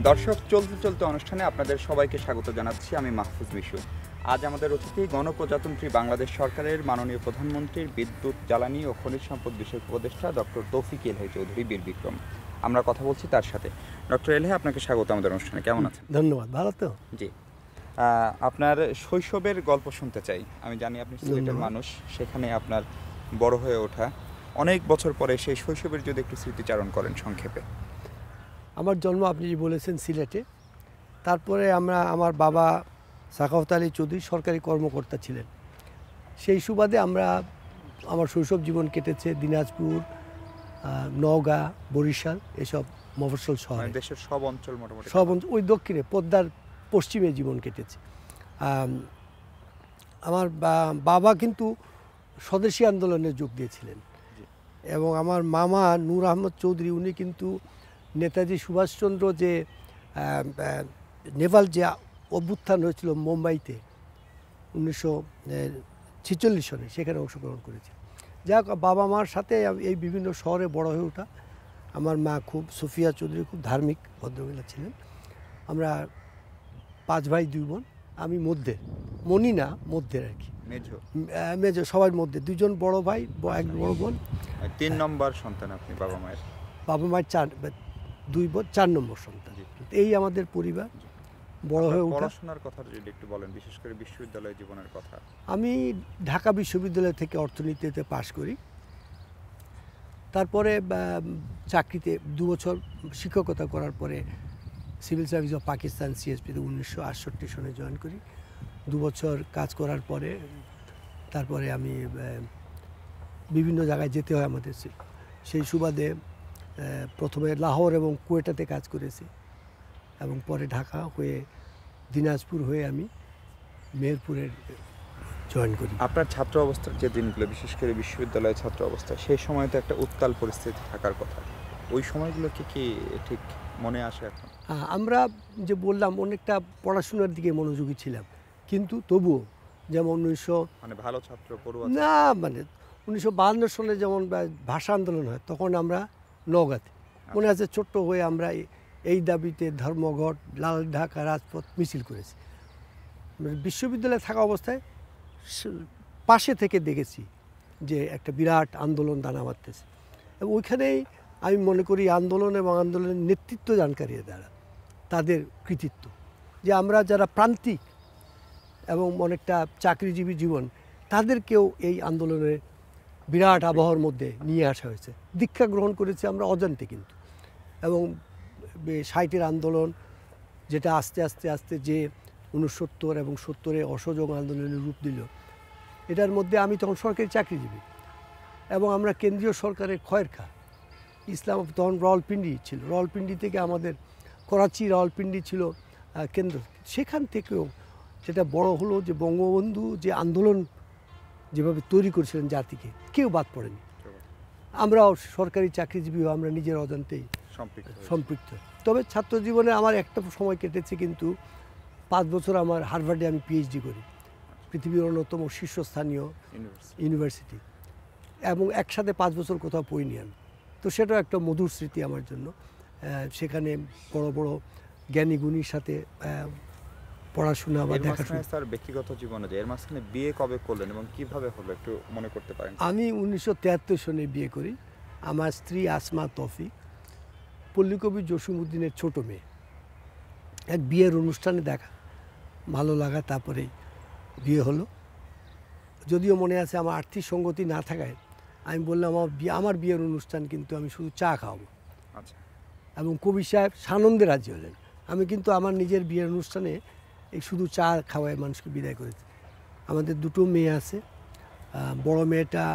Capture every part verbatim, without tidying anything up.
দর্শক, চলতে চলতে অনুষ্ঠানে আপনাদের সবাইকে স্বাগত জানাচ্ছি। আমি মাহফুজ মিশু। আজ আমাদের অতিথি গণপ্রজাতন্ত্রী বাংলাদেশ সরকারের মাননীয় প্রধানমন্ত্রীর বিদ্যুৎ, জ্বালানি ও খনিজ সম্পদ বিষয়ক উপদেষ্টা ডক্টর তৌফিক-এ-ইলাহি চৌধুরী বীর বিক্রম। আমরা কথা বলছি তার সাথে। ডক্টর এলাহি, আপনাকে স্বাগত আমাদের অনুষ্ঠানে। কেমন আছেন? ধন্যবাদ। ভালো তো? জি। আপনার শৈশবের গল্প শুনতে চাই। আমি জানি আপনি সিলেটের মানুষ, সেখানে আপনার বড় হয়ে ওঠা। অনেক বছর পরে সেই শৈশবের যদি একটু স্মৃতিচারণ করেন সংক্ষেপে। আমার জন্ম আপনি যে বলেছেন সিলেটে। তারপরে আমরা আমার বাবা সাখাওয়াত-ই-আলী চৌধুরী সরকারি কর্মকর্তা ছিলেন। সেই সুবাদে আমরা আমার শৈশব জীবন কেটেছে দিনাজপুর, নওগাঁ, বরিশাল, এসব মফস্বল শহরে। দেশের সব অঞ্চল মোটামুটি সব অঞ্চল, ওই দক্ষিণে পদ্মার পশ্চিমে জীবন কেটেছে। আমার বাবা কিন্তু স্বদেশী আন্দোলনে যোগ দিয়েছিলেন এবং আমার মামা নূর আহমদ চৌধুরী উনি কিন্তু নেতাজি সুভাষচন্দ্র যে নেভাল যে অভ্যুত্থান হয়েছিল মুম্বাইতে উনিশশো ছেচল্লিশ সনে, সেখানে অংশগ্রহণ করেছে। যাই হোক, বাবা মার সাথে এই বিভিন্ন শহরে বড় হয়ে ওঠা। আমার মা খুব সুফিয়া চৌধুরী খুব ধার্মিক ভদ্রমহিলা ছিলেন। আমরা পাঁচ ভাই দুই বোন, আমি মধ্যে, মনি না মধ্যের আর কি, মেজো মেজো সবার মধ্যে। দুজন বড় ভাই, এক বড় বোন। তিন নম্বর সন্তান আপনি বাবা মায়ের? বাবা মায়ের চার, দুই বোন, চার নম্বর সন্তান। এই আমাদের পরিবার। বড় হয়ে ওঠা। পড়াশোনার কথা যদি একটু বলেন, বিশেষ করে বিশ্ববিদ্যালয় জীবনের কথা। আমি ঢাকা বিশ্ববিদ্যালয় থেকে অর্থনীতিতে পাশ করি। তারপরে চাকরিতে দু বছর শিক্ষকতা করার পরে সিভিল সার্ভিস অফ পাকিস্তান সিএসপিতে উনিশশো আটষট্টি সনে জয়েন করি। দু বছর কাজ করার পরে তারপরে আমি বিভিন্ন জায়গায় যেতে হয় আমাদের। সেই সুবাদে প্রথমে লাহোর এবং কোয়েটাতে কাজ করেছি এবং পরে ঢাকা হয়ে দিনাজপুর হয়ে আমি মেহেরপুরের জয়েন করি। আপনার ছাত্র অবস্থার যে দিনগুলো, বিশেষ করে বিশ্ববিদ্যালয়ের ছাত্র অবস্থা, সেই সময় তো একটা উত্তাল পরিস্থিতি থাকার কথা। ওই সময়গুলোকে কি ঠিক মনে আসে এখন? হ্যাঁ, আমরা যে বললাম অনেকটা পড়াশোনার দিকে মনোযোগী ছিলাম, কিন্তু তবুও যেমন উনিশশো মানে ভালো ছাত্র পড়ুয়া না মানে উনিশশো বাহান্ন সনে যেমন ভাষা আন্দোলন হয়, তখন আমরা নওগাঁতে মনে আছে ছোট্ট হয়ে আমরা এই দাবিতে ধর্মঘট, লাল ঢাকা, রাজপথ মিছিল করেছি। বিশ্ববিদ্যালয়ে থাকা অবস্থায় পাশে থেকে দেখেছি যে একটা বিরাট আন্দোলন দানা বাঁধতেছে এবং ওইখানেই আমি মনে করি আন্দোলন এবং আন্দোলনের নেতৃত্ব জানকারী দ্বারা তাদের কৃতিত্ব, যে আমরা যারা প্রান্তিক এবং অনেকটা চাকরিজীবী জীবন, তাদেরকেও এই আন্দোলনের বিরাট আবহাওয়ার মধ্যে নিয়ে আসা হয়েছে। দীক্ষা গ্রহণ করেছি আমরা অজান্তে কিন্তু। এবং ষাটের আন্দোলন যেটা আস্তে আস্তে আস্তে যে উনসত্তর এবং সত্তরে অসহযোগ আন্দোলনের রূপ দিল, এটার মধ্যে আমি তখন সরকারি চাকরিজীবী এবং আমরা কেন্দ্রীয় সরকারের খয়ের খা। ইসলাম তখন রাওয়ালপিন্ডি ছিল, রাওয়ালপিন্ডি থেকে আমাদের করাচি, রাওয়ালপিন্ডি ছিল কেন্দ্র। সেখান থেকেও যেটা বড় হলো যে বঙ্গবন্ধু যে আন্দোলন যেভাবে তৈরি করেছিলেন জাতিকে, কেউ বাদ পড়েনি। আমরাও সরকারি চাকরিজীবী, আমরা নিজের অজান্তেই সম্পৃক্ত। তবে ছাত্র জীবনে আমার একটা সময় কেটেছে, কিন্তু পাঁচ বছর আমার হার্ভার্ডে আমি পিএইচডি করি, পৃথিবীর অন্যতম শীর্ষস্থানীয় ইউনিভার্সিটি, এবং একসাথে পাঁচ বছর কোথাও পড়িনি আমি। তো সেটাও একটা মধুর স্মৃতি আমার জন্য। সেখানে বড় বড় জ্ঞানী গুণীর সাথে পড়াশোনা বা দেখাশোনা। স্যার, ব্যক্তিগত জীবনে যে এর মাঝখানে বিয়ে কবে করলেন এবং কিভাবে হলো একটু মনে করতে পারেন? আমি উনিশশো তিয়াত্তর সনে বিয়ে করি। আমার স্ত্রী আসমা তৌফিক, পল্লীকবি জসিমউদ্দিনের ছোট মেয়ে। এক বিয়ের অনুষ্ঠানে দেখা, ভালো লাগা, তারপরে বিয়ে হলো। যদিও মনে আছে আমার আর্থিক সঙ্গতি না থাকায় আমি বললাম আমার বিয়ে আমার বিয়ের অনুষ্ঠান কিন্তু আমি শুধু চা খাওয়াবো। আচ্ছা। এবং কবি সাহেব সানন্দে রাজি হলেন। আমি কিন্তু আমার নিজের বিয়ের অনুষ্ঠানে এই শুধু চা খাওয়ায় মানুষকে বিদায় করেছি। আমাদের দুটো মেয়ে আছে। বড় মেয়েটা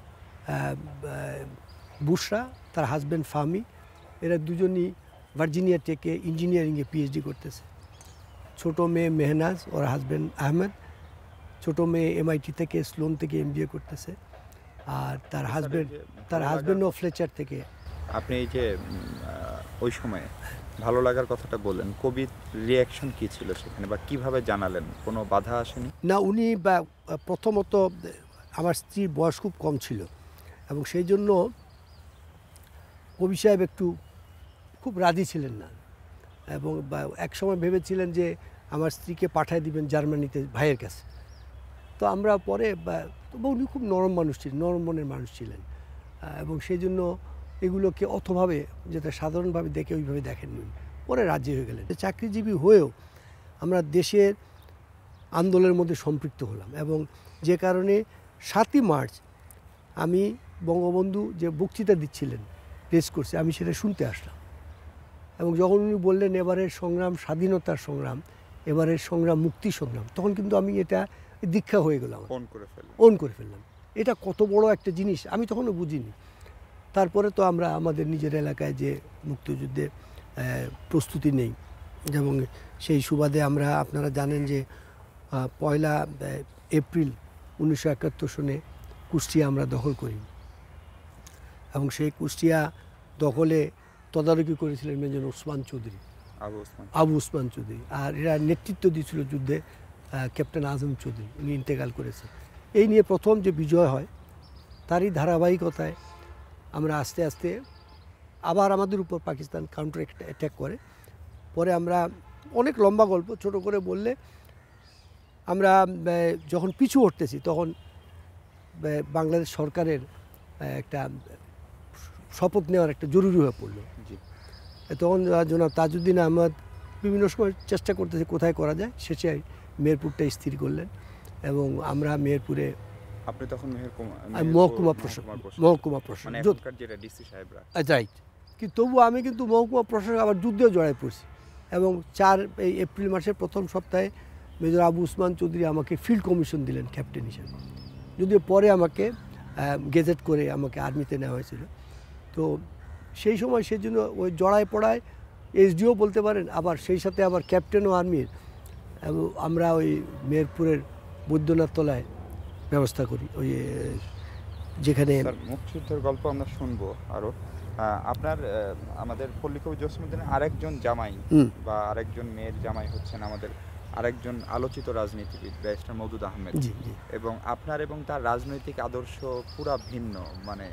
বুশরা, তার হাজব্যান্ড ফামি, এরা দুজনই ভার্জিনিয়া টেকে ইঞ্জিনিয়ারিংয়ে পিএইচডি করতেছে। ছোটো মেয়ে মেহনাজ, ওর হাজব্যান্ড আহমেদ। ছোটো মেয়ে এমআইটি থেকে, স্লোন থেকে এমবিএ করতেছে। আর তার হাজব্যান্ড তার হাজব্যান্ডও ফ্লেচার থেকে। আপনি এই যে ওই সময়ে ভালো লাগার কথাটা বললেন, কবির রিয়াকশন কী ছিল সেখানে, বা কিভাবে জানালেন? কোনো বাধা আসেনি? না, উনি বা প্রথমত আমার স্ত্রীর বয়স খুব কম ছিল এবং সেই জন্য কবি সাহেব একটু খুব রাজি ছিলেন না। এবং এক সময় ভেবেছিলেন যে আমার স্ত্রীকে পাঠিয়ে দিবেন জার্মানিতে ভাইয়ের কাছে। তো আমরা পরে উনি খুব নরম মানুষ ছিলেন, নরম মনের মানুষ ছিলেন, এবং সেই জন্য এগুলোকে অতভাবে যেটা সাধারণভাবে দেখে ওইভাবে দেখেননি। পরে রাজি হয়ে গেলেন। চাকরিজীবী হয়েও আমরা দেশের আন্দোলনের মধ্যে সম্পৃক্ত হলাম, এবং যে কারণে সাতই মার্চ আমি বঙ্গবন্ধু যে বক্তৃতা দিচ্ছিলেন প্রেস কোর্সে, আমি সেটা শুনতে আসলাম। এবং যখন উনি বললেন এবারের সংগ্রাম স্বাধীনতার সংগ্রাম, এবারের সংগ্রাম মুক্তি সংগ্রাম, তখন কিন্তু আমি এটা দীক্ষা হয়ে গেলাম, অন করে ফেললাম অন করে ফেললাম এটা কত বড় একটা জিনিস আমি তখনও বুঝিনি। তারপরে তো আমরা আমাদের নিজের এলাকায় যে মুক্তিযুদ্ধে প্রস্তুতি নেই, এবং সেই সুবাদে আমরা, আপনারা জানেন যে পয়লা এপ্রিল উনিশশো একাত্তর সনে কুষ্টিয়া আমরা দখল করি, এবং সেই কুষ্টিয়া দখলে তদারকি করেছিলেন মেজর ওসমান চৌধুরী, আবু ওসমান চৌধুরী, আর এরা নেতৃত্ব দিয়েছিল যুদ্ধে ক্যাপ্টেন আজম চৌধুরী, উনি ইন্তেকাল করেছে। এই নিয়ে প্রথম যে বিজয় হয় তারই ধারাবাহিকতায় আমরা আস্তে আস্তে আবার আমাদের উপর পাকিস্তান কাউন্টার অ্যাটাক করে। পরে আমরা, অনেক লম্বা গল্প, ছোট করে বললে আমরা যখন পিছু হটতেছি তখন বাংলাদেশ সরকারের একটা শপথ নেওয়ার একটা জরুরি হয়ে পড়লো। তখন জনাব তাজউদ্দিন আহমদ বিভিন্ন সময় চেষ্টা করতেছে কোথায় করা যায়, শেষে মেহেরপুরটা স্থির করলেন, এবং আমরা মেহেরপুরে, আপনি তখন মহকুমা প্রশাসক মহকুমা প্রশাসক রাইট, কিন্তু তবুও আমি কিন্তু মহকুমা প্রশাসক আবার যুদ্ধেও জড়ায় পড়ছি, এবং চার এই এপ্রিল মাসের প্রথম সপ্তাহে মেজর আবু ওসমান চৌধুরী আমাকে ফিল্ড কমিশন দিলেন ক্যাপ্টেন হিসেবে, যদিও পরে আমাকে গেজেট করে আমাকে আর্মিতে নেওয়া হয়েছিল। তো সেই সময় সেই জন্য ওই জড়ায় পড়ায় এসডিও বলতে পারেন, আবার সেই সাথে আবার ক্যাপ্টেনও আর্মির, এবং আমরা ওই মেহেরপুরের বৈদ্যনাথ তলায় ব্যবস্থা করি, ওই যেখানে মুক্তিযুদ্ধের গল্প আমরা শুনবো আরও। আপনার আমাদের পল্লী কবি জসীমউদ্দীনের আরেকজন জামাই বা আরেকজন মেয়ের জামাই হচ্ছেন আমাদের আরেকজন আলোচিত রাজনীতিবিদ ব্যারিস্টার মওদুদ আহমেদ, এবং আপনার এবং তার রাজনৈতিক আদর্শ পুরা ভিন্ন, মানে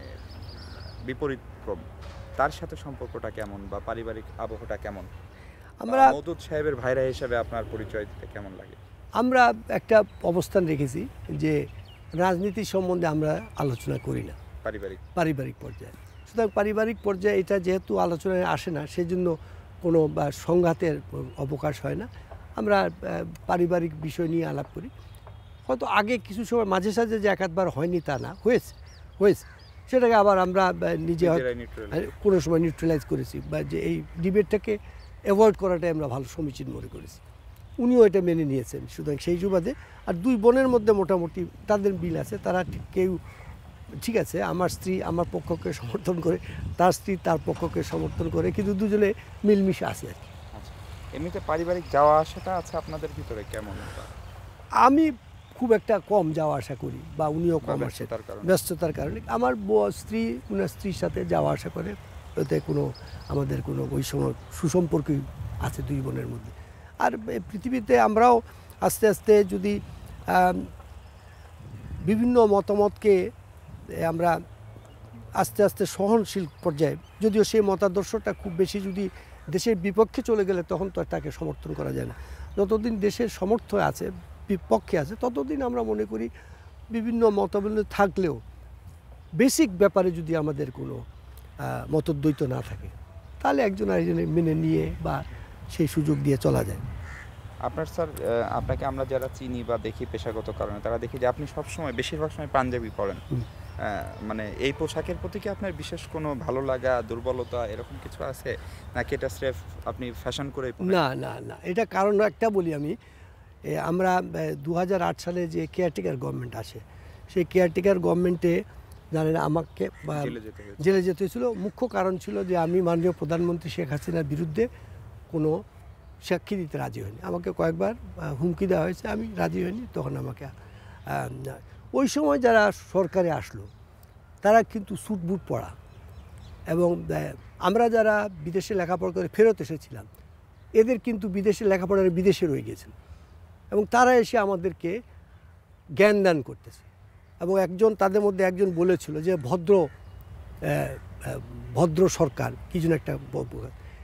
বিপরীত ক্রম। তার সাথে সম্পর্কটা কেমন বা পারিবারিক আবহটা কেমন? আমরা মওদুদ সাহেবের ভাইরা হিসেবে আপনার পরিচয় দিতে কেমন লাগে? আমরা একটা অবস্থান রেখেছি যে রাজনীতি সম্বন্ধে আমরা আলোচনা করি না পারিবারিক পারিবারিক পর্যায়ে। সুতরাং পারিবারিক পর্যায়ে এটা যেহেতু আলোচনায় আসে না, সেজন্য কোনো বা সংঘাতের অবকাশ হয় না। আমরা পারিবারিক বিষয় নিয়ে আলাপ করি। হয়তো আগে কিছু সময় মাঝে সাঝে যে একাধবার হয়নি তা না, হয়েছে হয়েছে সেটাকে আবার আমরা নিজে কোনো সময় নিউট্রালাইজ করেছি, বা যে এই ডিবেটটাকে অ্যাভয়েড করাটাই আমরা ভালো সমীচীন মনে করেছি। উনিও এটা মেনে নিয়েছেন। সুতরাং সেই সুবাদে, আর দুই বোনের মধ্যে মোটামুটি তাদের মিল আছে, তারা কেউ ঠিক আছে, আমার স্ত্রী আমার পক্ষকে সমর্থন করে, তার স্ত্রী তার পক্ষকে সমর্থন করে, কিন্তু দুজনে মিলমিশে আছে আর কি। এমনিতে পারিবারিক যাওয়া আসাটা আছে আপনাদের ভিতরে কেমন? আমি খুব একটা কম যাওয়া আসা করি, বা উনিও কম আসে ব্যস্ততার কারণে। আমার স্ত্রী উনার স্ত্রীর সাথে যাওয়া আসা করে, ওতে কোনো আমাদের কোনো ওই সময় সুসম্পর্কই আছে দুই বোনের মধ্যে। আর পৃথিবীতে আমরাও আস্তে আস্তে যদি বিভিন্ন মতামতকে আমরা আস্তে আস্তে সহনশীল পর্যায়ে, যদিও সেই মতাদর্শটা খুব বেশি যদি দেশের বিপক্ষে চলে গেলে তখন তো তাকে সমর্থন করা যায় না। যতদিন দেশের সমর্থ আছে, বিপক্ষে আছে, ততদিন আমরা মনে করি বিভিন্ন মতভেদ থাকলেও বেসিক ব্যাপারে যদি আমাদের কোনো মতদ্বৈত না থাকে, তাহলে একজন আরেকজনের মেনে নিয়ে বা সেই সুযোগ দিয়ে চলা যায়। আপনার স্যার, আপনাকে আমরা যারা চিনি বা দেখি পেশাগত কারণে, তারা দেখি যে আপনি সবসময় বেশিরভাগ সময় পাঞ্জাবি পরেন। মানে এই পোশাকের প্রতি কি আপনার বিশেষ কোনো ভালো লাগা, দুর্বলতা এরকম কিছু আছে, নাকি এটা স্রেফ আপনি ফ্যাশন করে? না না না এটা কারণ একটা বলি আমি, আমরা দু হাজার আট সালে যে কেয়ারটেকার গভর্নমেন্ট আসে, সেই কেয়ারটেকার গভর্নমেন্টে জানেন আমাকে জেলে যেতে হয়েছিল। মুখ্য কারণ ছিল যে আমি মাননীয় প্রধানমন্ত্রী শেখ হাসিনার বিরুদ্ধে কোনো সাক্ষী দিতে রাজি হয়নি। আমাকে কয়েকবার হুমকি দেওয়া হয়েছে, আমি রাজি হয়নি। তখন আমাকে ওই সময় যারা সরকারে আসলো তারা কিন্তু স্যুট বুট পরা, এবং আমরা যারা বিদেশে লেখাপড়া করে ফেরত এসেছিলাম, এদের কিন্তু বিদেশে লেখাপড়ার বিদেশে রয়ে গেছিল, এবং তারা এসে আমাদেরকে জ্ঞান দান করতেছে। এবং একজন তাদের মধ্যে একজন বলেছিল যে ভদ্র ভদ্র সরকার কি যেন একটা,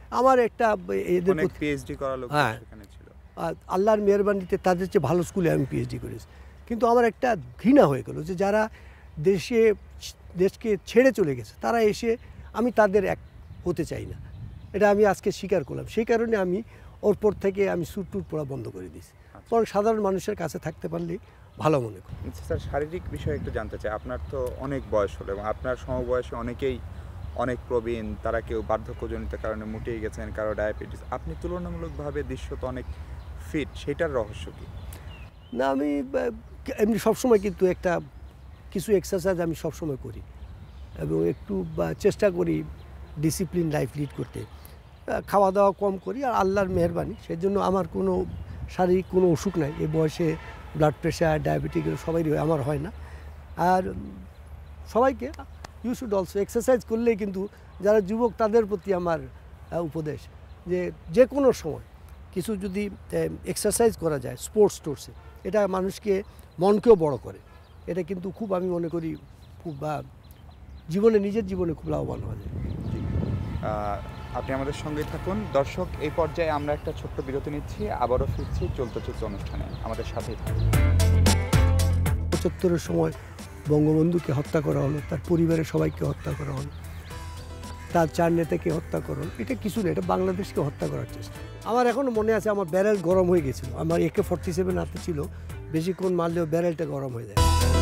আমার একটা এদের অনেক পিএইচডি করা লোক হ্যাঁ সেখানে ছিল। আল্লাহর মেহেরবানিতে তাদের চেয়ে ভালো স্কুলে আমি পিএইচডি করেছি, কিন্তু আমার একটা ঘৃণা হয়ে গেল যে যারা দেশে দেশকে ছেড়ে চলে গেছে তারা এসে, আমি তাদের এক হতে চাই না, এটা আমি আজকে স্বীকার করলাম। সেই কারণে আমি ওর পর থেকে আমি স্যুট টুট পরা বন্ধ করে দিয়েছি, বরং সাধারণ মানুষের কাছে থাকতে পারলে ভালো মনে করি। স্যার, শারীরিক বিষয়ে একটু জানতে চাই। আপনার তো অনেক বয়স হলো এবং আপনার সমবয়সে অনেকেই অনেক প্রবীণ, তারা কেউ বার্ধক্যজনিত কারণে মুটিয়ে গেছেন, কারো ডায়াবেটিস। আপনি তুলনামূলকভাবে দৃশ্যত অনেক ফিট, সেটার রহস্য কি? না, আমি এমনি সবসময় কিন্তু একটা কিছু এক্সারসাইজ আমি সবসময় করি এবং একটু চেষ্টা করি ডিসিপ্লিন লাইফ লিড করতে। খাওয়া দাওয়া কম করি, আর আল্লাহর মেহেরবানি, সেই জন্য আমার কোনো শারীরিক কোনো অসুখ নাই। এই বয়সে ব্লাড প্রেশার, ডায়াবেটিক সবারই হয়, আমার হয় না। আর সবাইকে ইউ শুড অলসো এক্সারসাইজ করলেই কিন্তু যারা যুবক তাদের প্রতি আমার উপদেশ যে যে কোনো সময় কিছু যদি এক্সারসাইজ করা যায় স্পোর্টস টোর্সে, এটা মানুষকে মনকেও বড় করে। এটা কিন্তু খুব আমি মনে করি খুব বা জীবনে নিজের জীবনে খুব লাভবান হওয়া যায়। আপনি আমাদের সঙ্গেই থাকুন। দর্শক, এই পর্যায়ে আমরা একটা ছোট্ট বিরতি নিচ্ছি, আবারও ফিরছি চলতে চলতে অনুষ্ঠানে, আমাদের সাথেই থাকুন। পঁচাত্তরের সময় বঙ্গবন্ধুকে হত্যা করা হলো, তার পরিবারের সবাইকে হত্যা করা হলো, তার চার নেতাকে হত্যা করা হলো। এটা কিছু না, এটা বাংলাদেশকে হত্যা করার চেষ্টা। আমার এখনও মনে আছে, আমার ব্যারেল গরম হয়ে গেছিলো, আমার একে ফর্টি সেভেন হাতে ছিল, বেশিক্ষণ মারলেও ব্যারেলটা গরম হয়ে যায়।